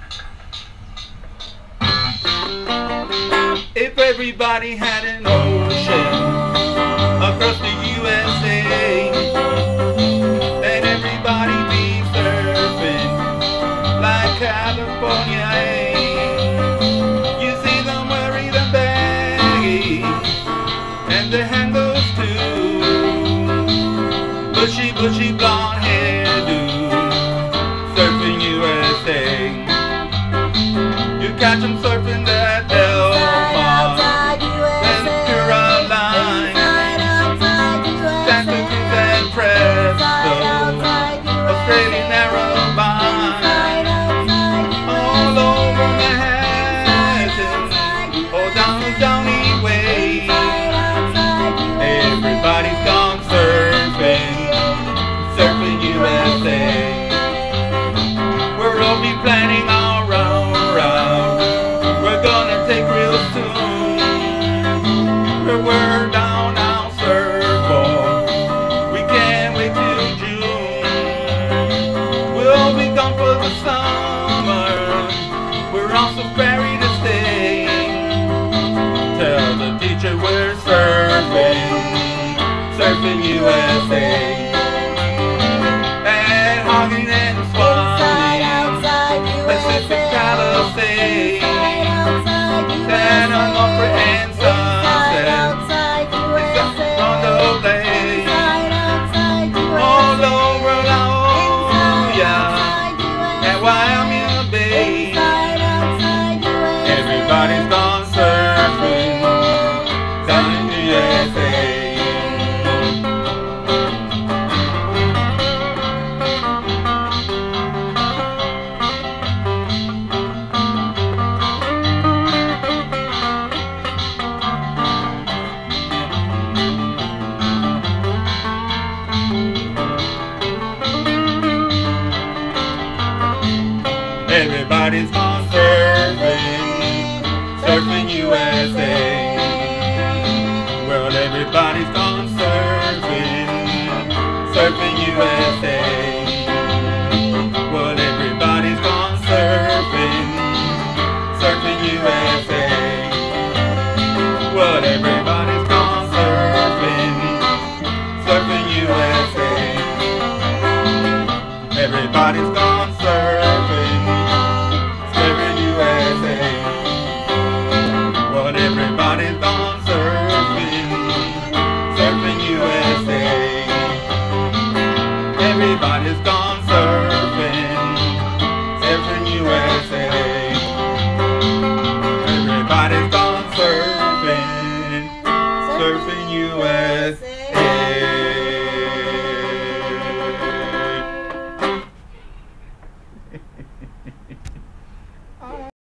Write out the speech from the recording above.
If everybody had an ocean across the USA, then everybody be surfing like California. You see them wearing the baggy and the handles too, bushy blonde hairdo, surfing USA. You catch them surfing that Australian Narrowbine, all over Manhattan, or down the Downey Way. Everybody's gone surfing, surfing USA. We'll all be planning our route. We're gonna take real soon. We're down our surfboard. We can't wait till June. We'll be gone for the summer. We're also ferry to stay. Tell the teacher we're surfing, surfing USA. And hogging and swanning, Pacific Palisades, San Onofre and Sunset, Rondo Bay, all over La Jolla and Wyoming Bay. Everybody's gone surfing down in the USA. Everybody's gone surfing, surfing USA. Well, everybody's gone surfing, surfing USA. Well, everybody's gone surfing, surfing USA. Well, everybody's gone surfing, surfing USA. Everybody's gone surfing, surfing USA. Well, everybody's gone surfing, surfing USA. Everybody's gone surfing, surfing USA. Everybody's gone surfing, surfing USA.